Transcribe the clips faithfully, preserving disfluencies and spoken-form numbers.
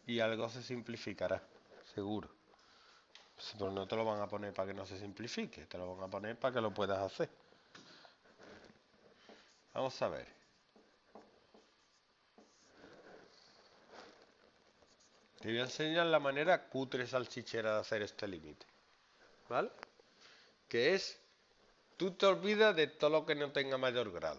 y algo se simplificará, seguro. Pero no te lo van a poner para que no se simplifique, te lo van a poner para que lo puedas hacer. Vamos a ver. Te voy a enseñar la manera cutre salchichera de hacer este límite, ¿vale? Que es, tú te olvidas de todo lo que no tenga mayor grado.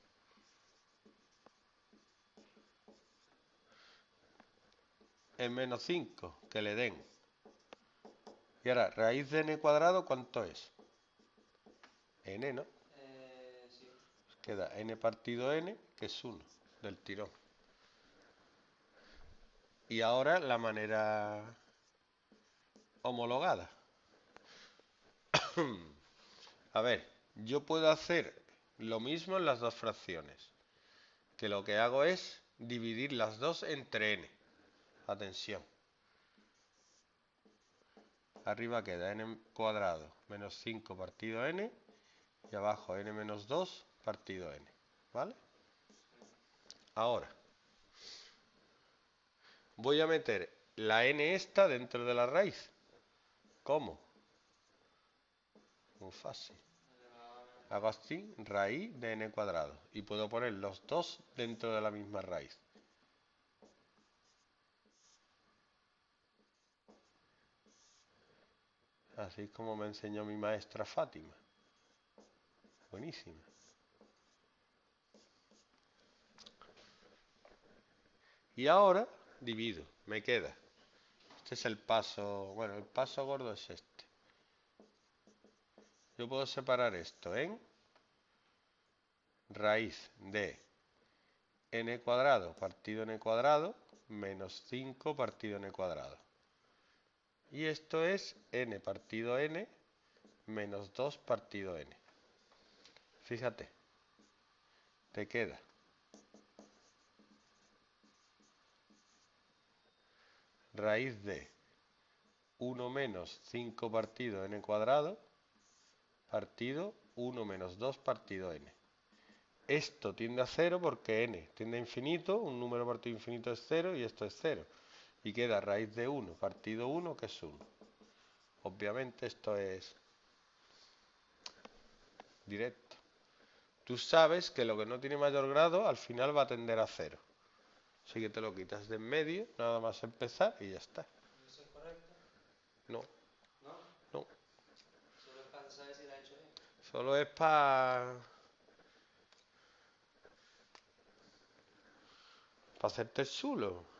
En menos cinco, que le den. Y ahora, raíz de n cuadrado, ¿cuánto es? N, ¿no? Eh, sí. Queda n partido n, que es uno, del tirón. Y ahora la manera homologada. A ver, yo puedo hacer lo mismo en las dos fracciones. Que lo que hago es dividir las dos entre n. Atención. Arriba queda n cuadrado menos cinco partido n. Y abajo n menos dos partido n. ¿Vale? Ahora, voy a meter la n esta dentro de la raíz. ¿Cómo? Muy fácil. Hago así, raíz de n cuadrado. Y puedo poner los dos dentro de la misma raíz. Así como me enseñó mi maestra Fátima. Buenísima. Y ahora divido. Me queda. Este es el paso. Bueno, el paso gordo es este. Yo puedo separar esto en raíz de n cuadrado partido n cuadrado menos cinco partido n cuadrado. Y esto es n partido n menos dos partido n. Fíjate, te queda raíz de uno menos cinco partido n cuadrado partido uno menos dos partido n. Esto tiende a cero porque n tiende a infinito, un número partido infinito es cero y esto es cero. Y queda raíz de uno partido uno, que es uno. Obviamente esto es directo. Tú sabes que lo que no tiene mayor grado al final va a tender a cero. Así que te lo quitas de en medio, nada más empezar y ya está. ¿Eso es correcto? No, ¿No? no. Solo es para saber si la he hecho bien. Solo es para... para hacerte el chulo.